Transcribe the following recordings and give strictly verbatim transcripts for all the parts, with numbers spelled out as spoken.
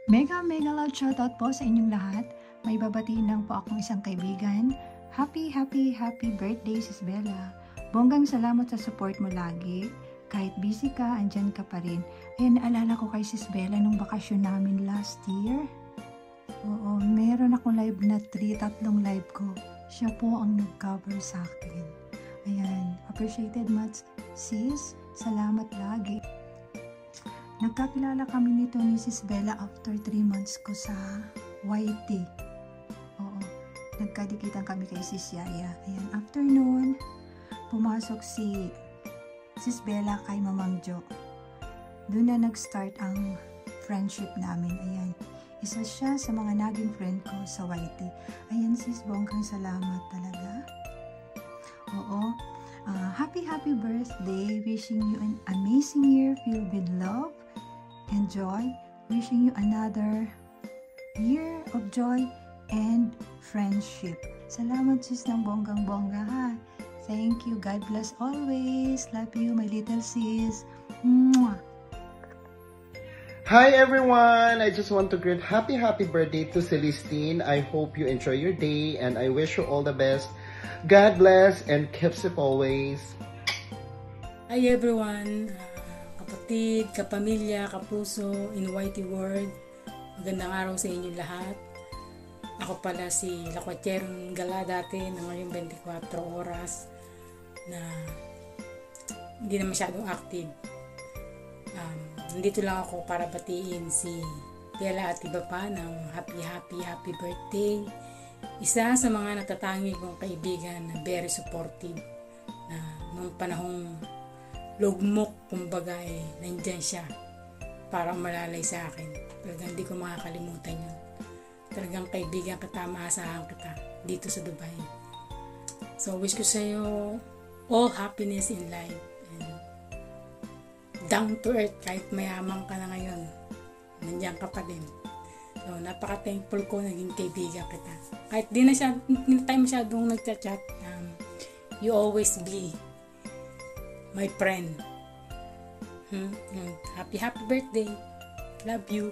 Mega mega loud shoutout po sa inyong lahat. May babatiin lang po akong isang kaibigan. Happy, happy, happy birthday, Sis Bella. Bonggang salamat sa support mo lagi. Kahit busy ka, andyan ka pa rin. Ayan, naalala ko kay Sis Bella nung bakasyon namin last year. Oo, meron akong live na three, tatlong live ko. Siya po ang nag-cover sa akin. Ayan, appreciated much, Sis. Salamat lagi. Nagkakilala kami nito ni Sis Bella after three months ko sa Y T. Oo, nagkadikitan kami kay Sis Yaya. Ayan, after noon, pumasok si Sis Bella kay Mamang Jo. Doon na nag-start ang friendship namin. Ayan, isa siya sa mga naging friend ko sa Y T. Ayan, Sis, bonggang salamat talaga. Oo, uh, happy happy birthday. Wishing you an amazing year filled with love and joy. Wishing you another year of joy and friendship. Salamat, Sis, ng bonggang bongga ha. Thank you. God bless always. Love you, my little sis. Mwah. Hi everyone! I just want to greet happy happy birthday to Celestine. I hope you enjoy your day and I wish you all the best. God bless and keep safe always. Hi everyone! Uh, kapatid, kapamilya, kapuso, in Y T World. Magandang araw sa inyo lahat. Ako pala si Lakwatyeron Gala dati na ngayong twenty-four oras na hindi na masyadong active. Um, nandito lang ako para batiin si Bella at iba pa ng happy happy happy birthday. Isa sa mga natatangi kong kaibigan na very supportive na nung panahong lugmok kumbaga eh, nandyan siya para malalay sa akin. Talagang hindi ko makakalimutan yun. Talagang kaibigan kita, maasahan kita dito sa Dubai. So wish ko sa iyo all happiness in life and down to earth kahit mayaman ka na ngayon. Nandiyan ka pa din. So napaka-thankful ko naging kaibigan kita. Kahit di na siya, hindi tayo masyadong nagchat-chat, um, you always be my friend. Hmm? Happy happy birthday. Love you.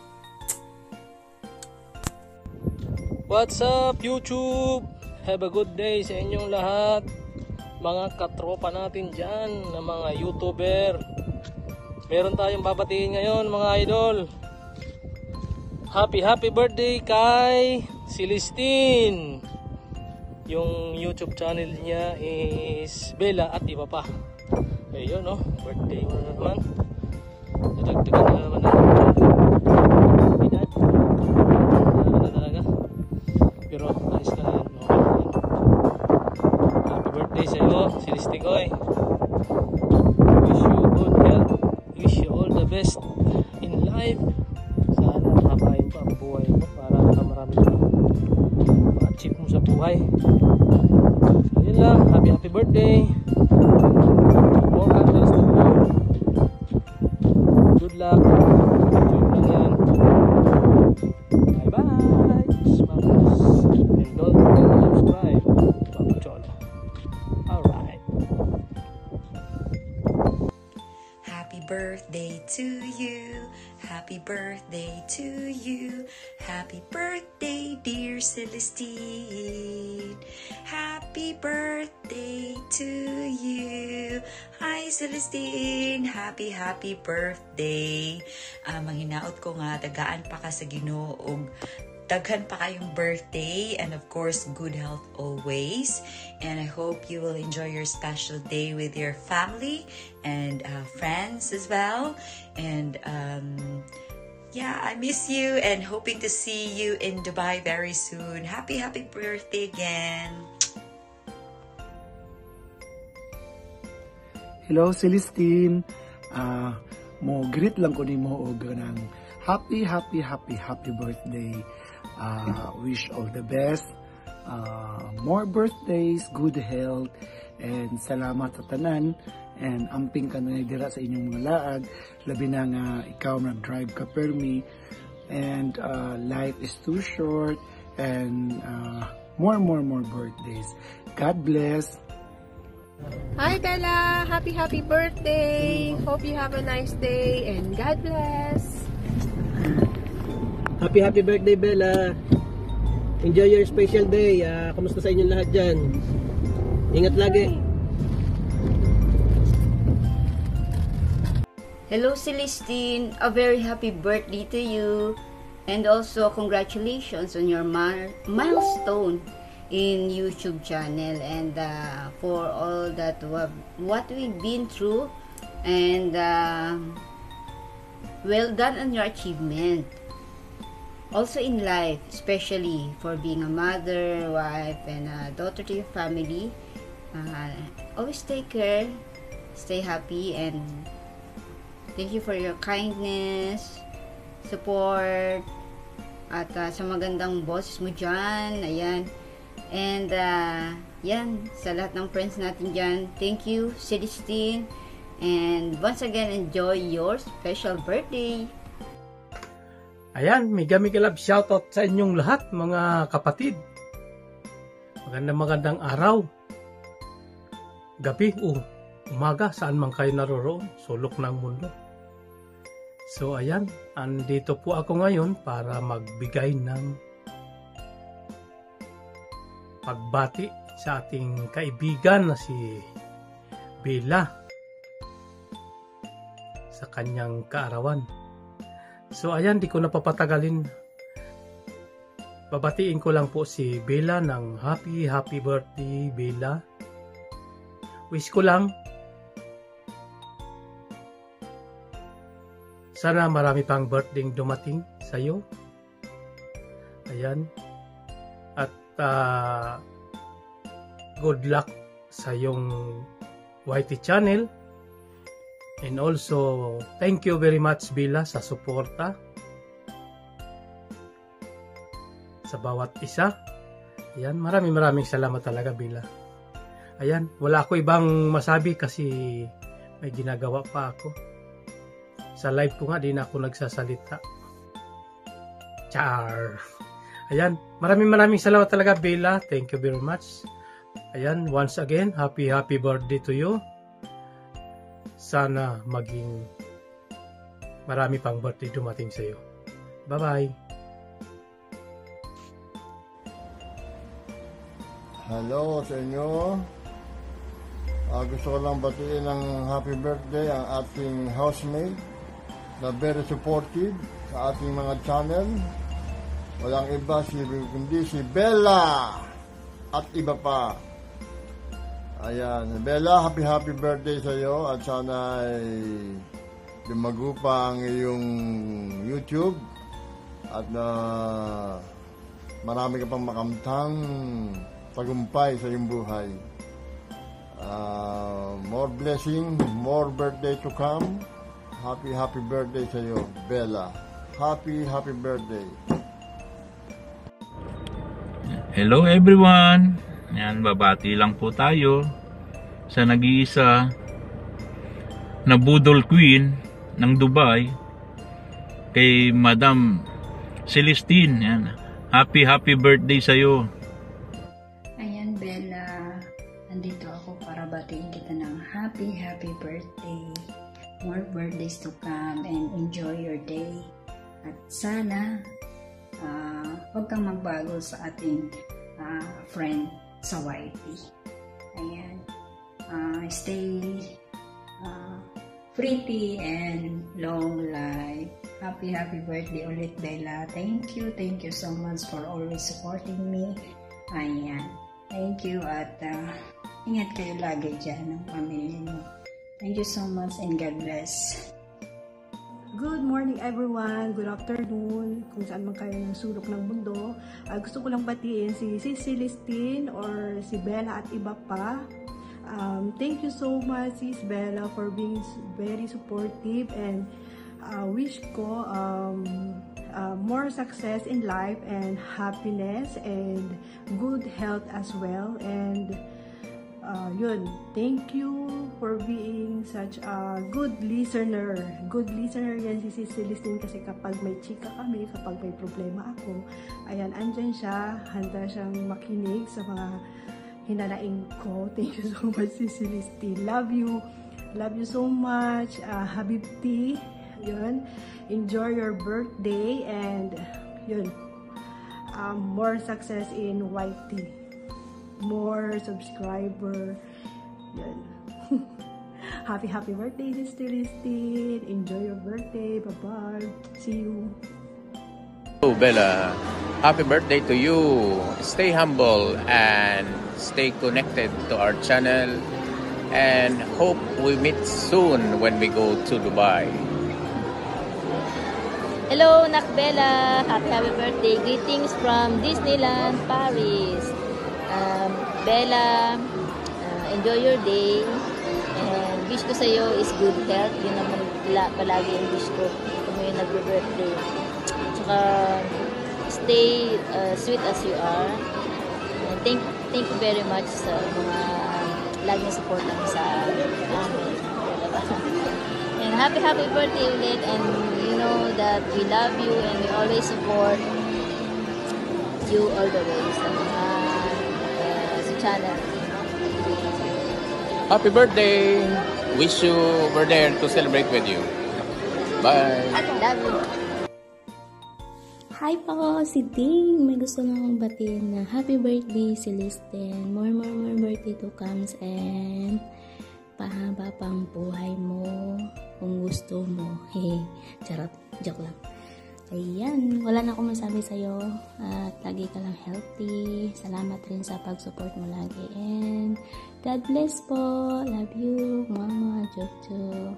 What's up YouTube? Have a good day sa inyong lahat. Mga katropa natin dyan na mga YouTuber. Meron tayong babatiin ngayon mga idol. Happy happy birthday kay Celestine. Yung YouTube channel niya is Bella at iba pa. Ayun no, birthday mo na naman. Dadagdagan na naman natin. Edad. Ano talaga. Pero ayos ka na yan. Okay. Happy birthday sa iyo, Celestine Koy. Wish you good health. Wish you all the best in life. Sana makabayin pa ang buhay mo para marami pa ma-achieve mo sa buhay. So yun lang, happy happy birthday. More candles to blow. Good luck. Enjoy lang yan. Bye bye. Smackers. And don't forget to subscribe. Papa Cholo. Alright. Happy birthday to you. Happy birthday to you. Happy birthday, dear Celestine. Happy birthday to you. Hi, Celestine. Happy, happy birthday. Uh, manghinaot ko nga, tagaan pa ka sa Ginoo og daghan pa kayong birthday, and of course good health always, and I hope you will enjoy your special day with your family and uh, friends as well. And um, yeah, I miss you and hoping to see you in Dubai very soon. Happy happy birthday again. Hello Celestine, uh, mo greet lang ko nimo og ng happy happy happy happy birthday. Uh, wish all the best, uh, more birthdays, good health, and salamat sa tanan, and amping ka na dira sa inyong mga laag, labi na nga ikaw nag-drive ka permi, and uh, life is too short, and uh, more more more birthdays. God bless. Hi Bella, happy happy birthday. Hope you have a nice day and God bless. Happy happy birthday, Bella. Enjoy your special day. Uh, kamusta sa inyong lahat dyan? Ingat lagi. Hello Celestine, a very happy birthday to you, and also congratulations on your milestone in YouTube channel, and uh, for all that what we've been through, and uh, well done on your achievement. Also in life, especially for being a mother, wife, and a daughter to your family. Uh, always take care, stay happy, and thank you for your kindness, support, at uh, sa magandang boses mo dyan. Ayan. And, uh, yan, sa lahat ng friends natin dyan, thank you, Celestine. And once again, enjoy your special birthday. Ayan, mega mega love shoutout sa inyong lahat, mga kapatid. Magandang magandang araw. Gabi o umaga, saan man kayo naroroon, sulok ng mundo. So ayan, andito po ako ngayon para magbigay ng pagbati sa ating kaibigan na si Bella sa kanyang kaarawan. So ayan, di ko na papatagalin. Babatiin ko lang po si Bella ng happy happy birthday, Bella. Wish ko lang sana marami pang birthday dumating sa iyo. Ayan. At uh, good luck sa iyong Y T channel. And also, thank you very much, Bella, sa suporta sa bawat isa. Ayan, maraming maraming salamat talaga, Bella. Ayan, wala ako ibang masabi kasi may ginagawa pa ako. Sa live ko nga, di na ako nagsasalita. Char! Ayan, maraming maraming salamat talaga, Bella. Thank you very much. Ayan, once again, happy happy birthday to you. Sana maging marami pang birthday dumating sa iyo. Bye-bye! Hello sa inyo. Uh, gusto ko lang batiin ng happy birthday ang ating housemate na very supportive sa ating mga channel. Walang iba si, kundi si Bella at iba pa. Ayan, Bella, happy happy birthday sa iyo at sana ay lumago pa ang iyong YouTube at na uh, marami ka pang makamtang tagumpay sa iyong buhay. Uh, more blessing, more birthday to come. Happy happy birthday sa iyo, Bella. Happy happy birthday. Hello everyone. Yan, babati lang po tayo sa nag-iisa na Budol Queen ng Dubai kay Madam Celestine. Yan. Happy happy birthday sa iyo. Ayan, Bella, andito ako para batiin kita ng happy happy birthday. More birthdays to come and enjoy your day. At sana uh, huwag kang magbago sa ating uh, friend sa Y T. Ayan. Uh, stay uh, pretty and long life. Happy, happy birthday ulit, Bella. Thank you. Thank you so much for always supporting me. Ayan. Thank you at uh, ingat kayo lagi dyan ng pamilya niyo. Thank you so much and God bless. Good morning everyone, good afternoon, kung saan man kayo ng sulok ng mundo. Uh, gusto ko lang batiin si, si Celestine or si Bella at iba pa. Um, thank you so much Sis Bella for being very supportive, and uh, wish ko um, uh, more success in life and happiness and good health as well. And Uh, yun, thank you for being such a good listener. Good listener yan si Sis Celestine, kasi kapag may chika kami, kapag may problema ako, ayan, andyan siya, handa siyang makinig sa mga hinanaing ko. Thank you so much, Sis Celestine. Love you. Love you so much. Uh, Habibti. Yun. Enjoy your birthday and yun, um, more success in Y T, more subscriber, yun. Happy, happy birthday, Sister Listin. Enjoy your birthday. Bye-bye. See you. Hello, Bella. Happy birthday to you. Stay humble and stay connected to our channel. And hope we meet soon when we go to Dubai. Hello, Nak Bella. Happy, happy birthday. Greetings from Disneyland, Paris. Um, Bella, uh, enjoy your day. And wish ko sa'yo is good health. Yun naman palagi yung wish ko kung yung nag-birthday. Tsaka, stay uh, sweet as you are. And thank, thank you very much sa mga laging support lang sa amin. And happy, happy birthday ulit. And you know that we love you and we always support you all the way sa mga uh, sa channel. Happy birthday! Wish you were there to celebrate with you. Bye! Love you! Hi po, si Ding. May gusto lang akong batiin na happy birthday, Celestine. More, more, more birthday to comes and pahaba pang buhay mo kung gusto mo. Hehe, charot, joke lang. Ayan, wala na akong masabi sa'yo at lagi ka lang healthy. Salamat rin sa pag-support mo lagi and God bless po. Love you, Mama Jojo.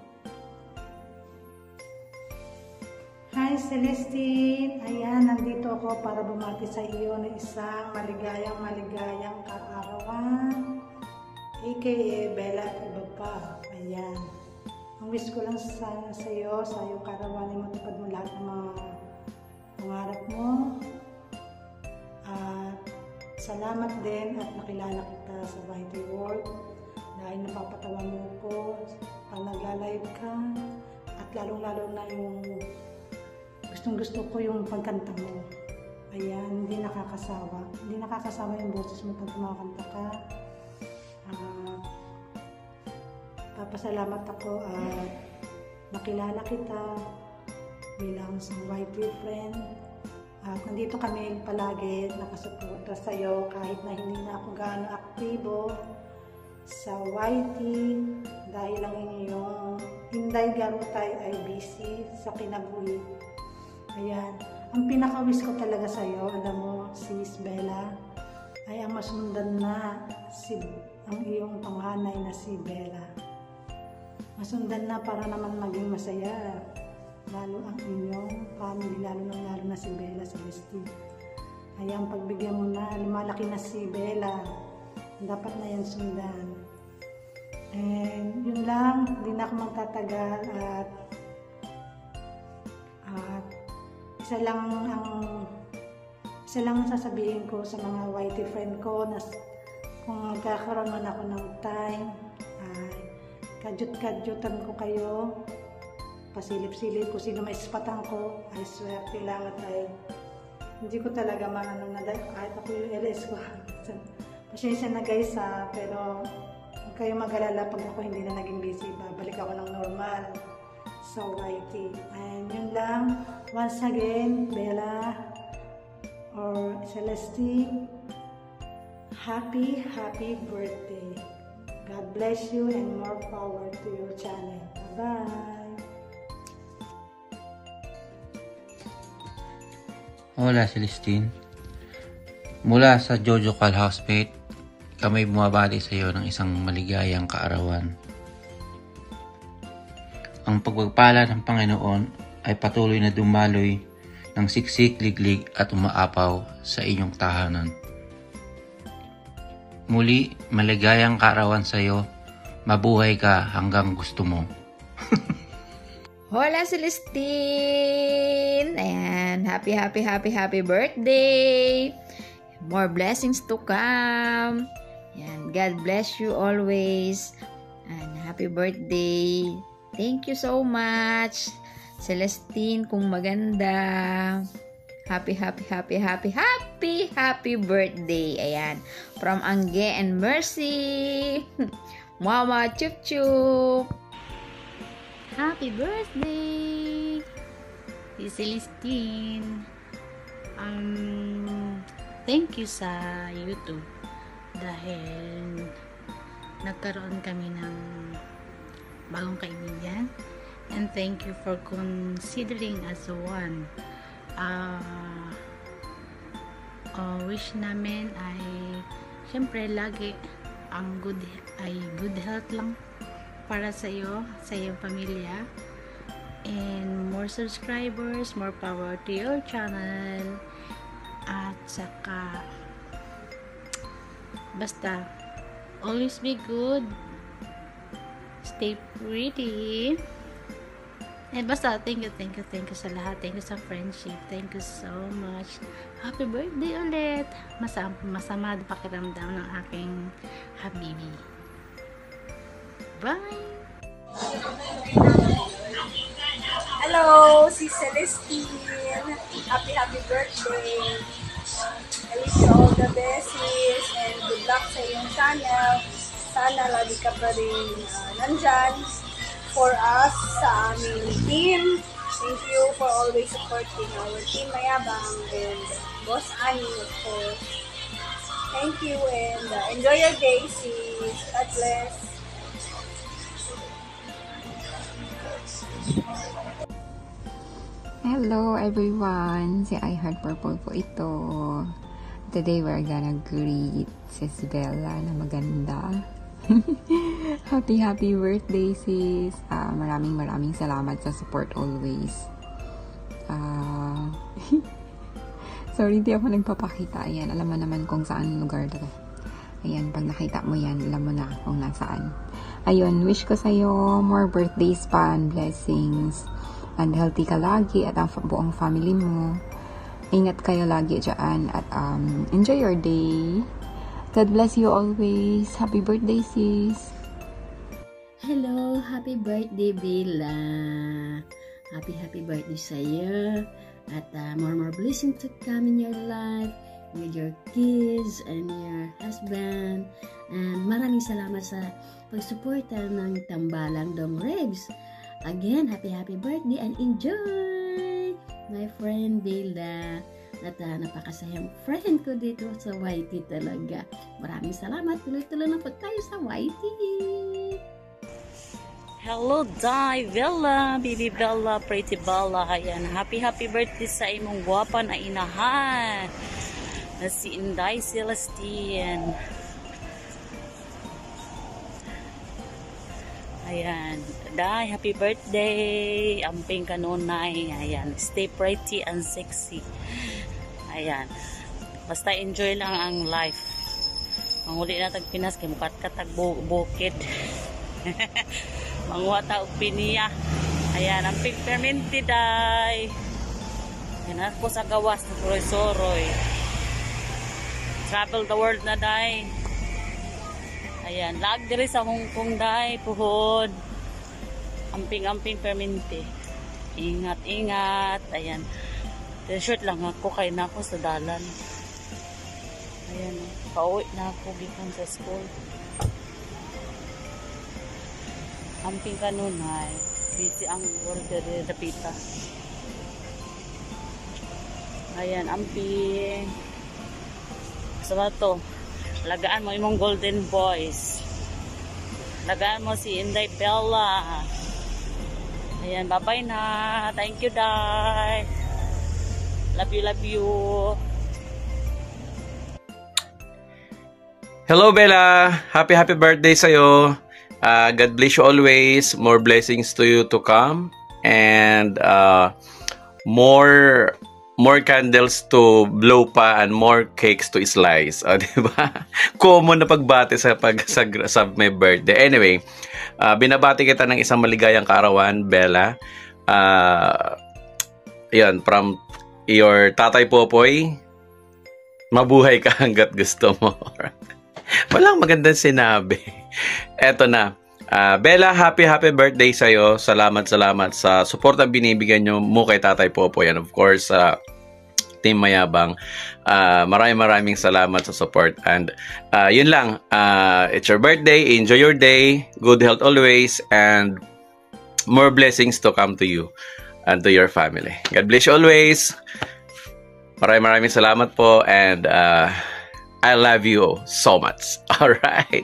Hi Celestine! Ayan, nandito ako para bumati sa iyo ng isang maligayang maligayang kaarawan, aka Bella at iba pa. Ayan. Ang wish ko lang sana sa iyo, sa iyong kaarawan ay matupad mo lahat ng mga pangarap mo. At salamat din at nakilala kita sa Y T World dahil napapatawa mo ko pag nagla-live ka at lalong-lalo na yung gustong gusto ko yung pagkanta mo. Ayan, hindi nakakasawa. Hindi nakakasawa yung boses mo pag kumakanta ka. Uh, papasalamat ako at nakilala kita bilang isang Y T friend. At nandito kami palagi nakasuporta sa iyo kahit na hindi na ako gaano aktibo sa Y T dahil lang inyong Inday Garutay ay busy sa kinabuhi. Ayan, ang pinaka-wish ko talaga sa iyo, alam mo, Sis Bella, ay ang masundan na si, ang iyong panganay na si Bella. Masundan na para naman maging masaya, lalo ang inyong family, lalo na lalo na si Bella Celestine. Ayan, pagbigyan mo na, lumalaki na si Bella, dapat na yan sundan. And yun lang, hindi na ako magtatagal at at isa lang ang isa lang ang sasabihin ko sa mga Y T friend ko na kung magkakaroon man ako ng time ay kadyut-kadyutan ko kayo, pasilip-silip ko sino may ispatan ko, ay swerte lang at ay hindi ko talaga maano na kahit ako yung L S ko. Pasensya na guys ha, pero huwag kayong mag-alala pag ako hindi na naging busy, babalik ako ng normal sa Y T. And yun lang. Once again, Bella or Celestine, happy, happy birthday. God bless you and more power to your channel. Bye-bye. Hola Celestine. Mula sa Jojo Cal Housemate, kami bumabati sa iyo ng isang maligayang kaarawan. Ang pagpagpala ng Panginoon ay patuloy na dumaloy ng siksik, liglig at umaapaw sa inyong tahanan. Muli, maligayang kaarawan sa iyo. Mabuhay ka hanggang gusto mo. Hola Celestine! Ayan, happy, happy, happy, happy birthday! More blessings to come! Ayan, God bless you always! And happy birthday! Thank you so much, Celestine, kung maganda. Happy, happy, happy, happy, happy, happy birthday. Ayan. From Angge and Mercy. Mama, chup chup. Happy birthday, si Celestine. Um, thank you sa YouTube dahil nagkaroon kami ng bagong kaibigan, and thank you for considering us one. Uh, uh, wish namin ay syempre lagi ang good ay good health lang para sa iyo, sa iyong pamilya, and more subscribers, more power to your channel, at saka basta always be good, stay pretty, and basta thank you, thank you, thank you sa lahat, thank you sa friendship, thank you so much. Happy birthday ulit. Masama, masama na pakiramdam ng aking habibi. Bye! Hello, si Celestine. Happy, happy birthday. I wish you all the best, sis, and good luck sa iyong channel. Sana lagi ka pa rin uh, nandyan for us sa aming team. Thank you for always supporting our team Mayabang and Boss Annie, of course. Thank you, and uh, enjoy your day, sis. God bless. Hello everyone! Si I Heart Purple po ito. Today we're gonna greet Sis Bella na maganda. Happy happy birthday sis! Uh, maraming maraming salamat sa support always. Uh, sorry, hindi ako nagpapakita. Ayan, alam mo naman kung saan lugar to. Ayan, pag nakita mo yan, alam mo na kung nasaan. Ayun, wish ko sa'yo more birthdays pa and blessings. And healthy ka lagi at ang buong family mo. Ingat kayo lagi dyan at um, enjoy your day. God bless you always. Happy birthday, sis. Hello, happy birthday, Bella. Happy, happy birthday sa'yo. At uh, more, more blessings to come in your life with your kids and your husband. And maraming salamat sa pagsuporta ng Tambalang Dong Rebs. Again, happy happy birthday and enjoy! My friend Bella. At uh, napakasayang friend ko dito sa Y T talaga. Maraming salamat. Tuloy-tuloy na po tayo sa Y T. Hello, Di Bella, Baby Bella, Pretty Bella. Ayan, happy happy birthday sa imong gwapa na inahan. Na si Inday Celestine. Ayan, Day, happy birthday. Amping kanunay. Ayan, stay pretty and sexy. Ayan, basta enjoy lang ang life. Manguli na tag Pinas kay mukat ka tag bukid. Manguha ta og piniya. Ayan, amping perminti, Day. Ayan ako sa gawas na soroy-soroy. Travel the world na, Day. Ayan, lag diri sa Hong Kong, Day, puhod. Amping-amping perminti. Ingat-ingat. Ayan. T-shirt lang ako, kay na ako sa dalan. Ayan, pauwi na ako gikan sa school. Amping kanunay. Busy ang order de pita. Ayan, amping. Sa to. Lagaan mo imong golden boys. Lagaan mo si Inday Bella. Ayan, bye-bye na. Thank you, Day. Love you, love you. Hello, Bella. Happy, happy birthday sa'yo. Uh, God bless you always. More blessings to you to come. And uh, more... more candles to blow pa and more cakes to slice. O, diba? Common na pagbati sa, pag, sa, sa my birthday. Anyway, uh, binabati kita ng isang maligayang kaarawan, Bella. Uh, yun, from your Tatay Popoy, mabuhay ka hanggat gusto mo. Walang magandang sinabi. Eto na. Uh, Bella, happy happy birthday sa'yo. Salamat salamat sa support na binibigyan nyo mo kay Tatay Popoy. And of course, sa uh, Team Mayabang. Uh, maraming maraming salamat sa support. And uh, yun lang. Uh, it's your birthday. Enjoy your day. Good health always. And more blessings to come to you and to your family. God bless you always. Maraming maraming salamat po and uh, I love you so much. Alright.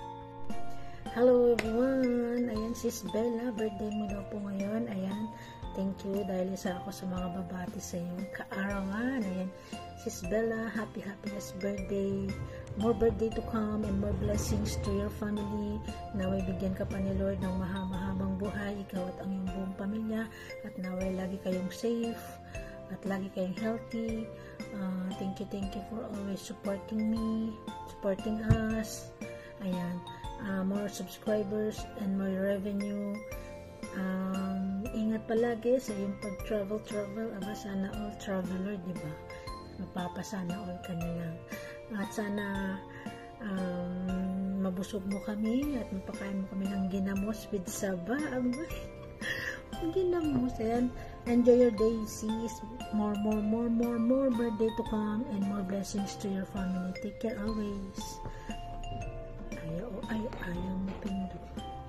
Hello everyone. Ayan, sis Bella. Birthday mo daw po ngayon. Ayan. Thank you dahil isa ako sa mga babati sa iyong kaarawan. Ayan. Sis Bella, happy happiness birthday. More birthday to come and more blessings to your family. Naway bigyan ka pa ni Lord ng mahaba-habang buhay. Ikaw at ang iyong buong pamilya. At naway lagi kayong safe. At lagi kayong healthy. Uh, thank you, thank you for always supporting me, supporting us. Ayan. Uh, more subscribers and more revenue. Um, ingat palagi sa iyong pag-travel, travel. Aba, sana all traveler, di ba? Mapapasana all ka na lang. At sana um, mabusog mo kami at mapakain mo kami ng ginamos with saba. Aba, ginamos. Ayan. Enjoy your day, sis. More, more, more, more, more birthday to come and more blessings to your family. Take care always. Ayaw, ayaw, ayaw mo pindot.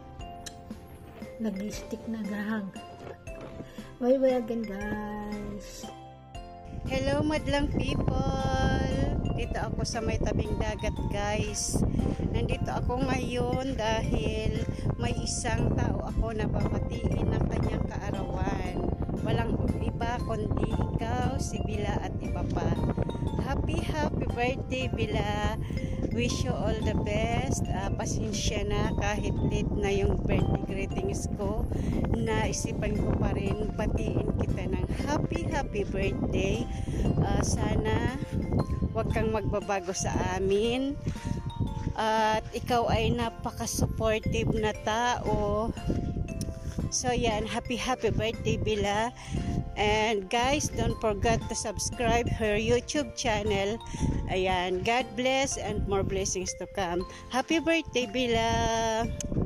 Nag-stick na gahang. Bye-bye again, guys. Hello, madlang people. Dito ako sa may tabing dagat, guys. Nandito ako ngayon dahil may isang tao ako na papatiin ng kanyang kaarawan. Walang iba kundi ikaw, si Bila at iba pa. Happy, happy birthday, Bila. Wish you all the best. Uh, pasensya na kahit late na yung birthday greetings ko. Naisipan ko pa rin batiin kita ng happy, happy birthday. Uh, sana wag kang magbabago sa amin. At uh, ikaw ay napaka-supportive na tao. So yan, happy happy birthday, Bila. And guys, don't forget to subscribe her YouTube channel. Ayan, God bless and more blessings to come. Happy birthday, Bila.